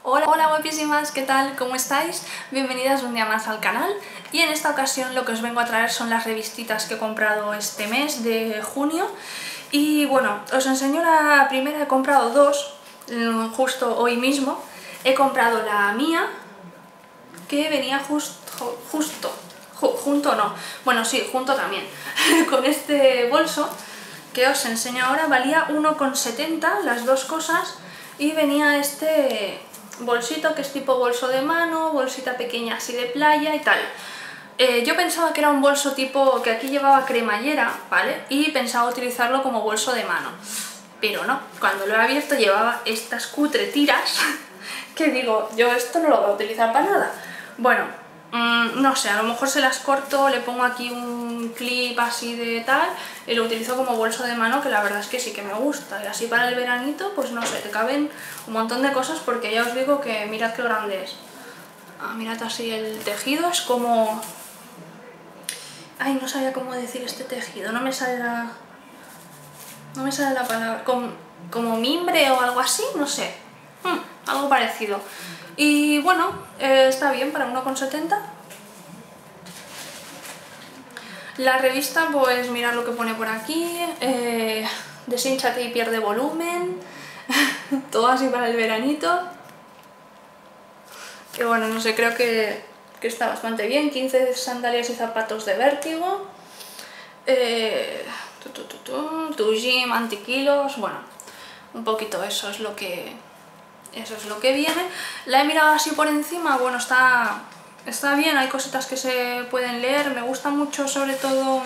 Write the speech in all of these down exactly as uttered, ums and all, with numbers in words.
Hola, hola guapísimas, ¿qué tal? ¿Cómo estáis? Bienvenidas un día más al canal y en esta ocasión lo que os vengo a traer son las revistitas que he comprado este mes de junio y bueno, os enseño la primera. He comprado dos, justo hoy mismo. He comprado la mía, que venía justo, justo, ju, junto no, bueno sí, junto también, con este bolso que os enseño ahora. Valía uno con setenta las dos cosas y venía este bolsito que es tipo bolso de mano, bolsita pequeña así de playa y tal. Eh, yo pensaba que era un bolso tipo que aquí llevaba cremallera, ¿vale? Y pensaba utilizarlo como bolso de mano, pero no, cuando lo he abierto llevaba estas cutre tiras que digo, yo esto no lo voy a utilizar para nada. Bueno, mmm, no sé, a lo mejor se las corto, le pongo aquí un clip así de tal y lo utilizo como bolso de mano, que la verdad es que sí que me gusta. Y así para el veranito, pues no sé, te caben un montón de cosas porque ya os digo que mirad qué grande es. Ah, mirad así el tejido, es como... Ay, no sabía cómo decir este tejido, no me sale la... No me sale la palabra, como, como mimbre o algo así, no sé, hmm, algo parecido. Y bueno, eh, está bien para uno con setenta. La revista, pues mirad lo que pone por aquí, eh, deshínchate y pierde volumen, todo así para el veranito. Y bueno, no sé, creo que, que está bastante bien. quince sandalias y zapatos de vértigo. Eh, tu, tu, tu, tu, tu gym antikilos, bueno, un poquito eso es lo que eso es lo que viene. La he mirado así por encima, bueno, está, está bien, hay cositas que se pueden leer. Me gusta mucho, sobre todo,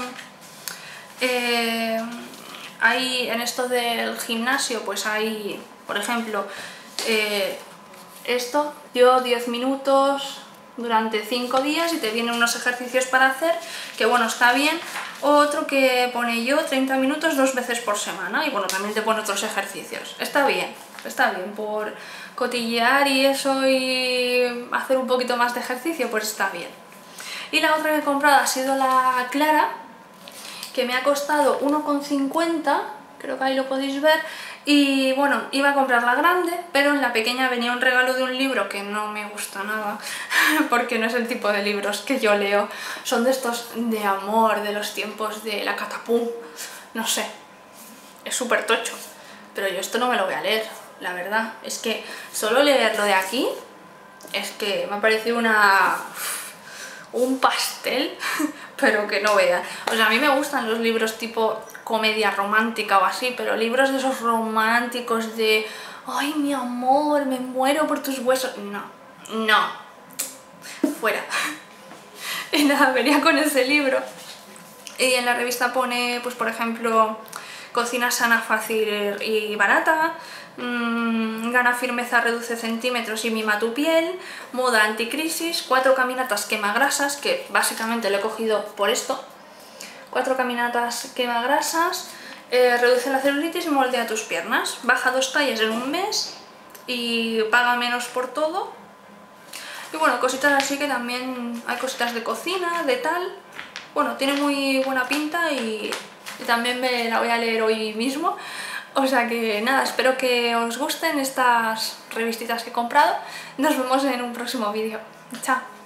eh, hay en esto del gimnasio, pues hay, por ejemplo, eh, esto, yo diez minutos durante cinco días y te vienen unos ejercicios para hacer, que bueno, está bien. Otro que pone yo treinta minutos dos veces por semana y bueno, también te pone otros ejercicios. Está bien, está bien, por cotillear y eso y hacer un poquito más de ejercicio, pues está bien. Y la otra que he comprado ha sido la Clara, que me ha costado uno con cincuenta, creo que ahí lo podéis ver. Y bueno, iba a comprar la grande, pero en la pequeña venía un regalo de un libro que no me gusta nada, porque no es el tipo de libros que yo leo. Son de estos de amor, de los tiempos de la catapum, no sé, es súper tocho. Pero yo esto no me lo voy a leer, la verdad. Es que solo leerlo de aquí, es que me ha parecido una... un pastel, pero que no vea. O sea, a mí me gustan los libros tipo comedia romántica o así, pero libros de esos románticos de ay, mi amor, me muero por tus huesos, no, no, fuera. Y nada, venía con ese libro y en la revista pone, pues por ejemplo, cocina sana, fácil y barata, mmm, gana firmeza, reduce centímetros y mima tu piel, moda anticrisis, cuatro caminatas quemagrasas, que básicamente lo he cogido por esto, cuatro caminatas quemagrasas, eh, reduce la celulitis y moldea tus piernas, baja dos tallas en un mes y paga menos por todo. Y bueno, cositas así, que también hay cositas de cocina, de tal. Bueno, tiene muy buena pinta y, y también me la voy a leer hoy mismo. O sea que nada, espero que os gusten estas revistitas que he comprado. Nos vemos en un próximo vídeo. Chao.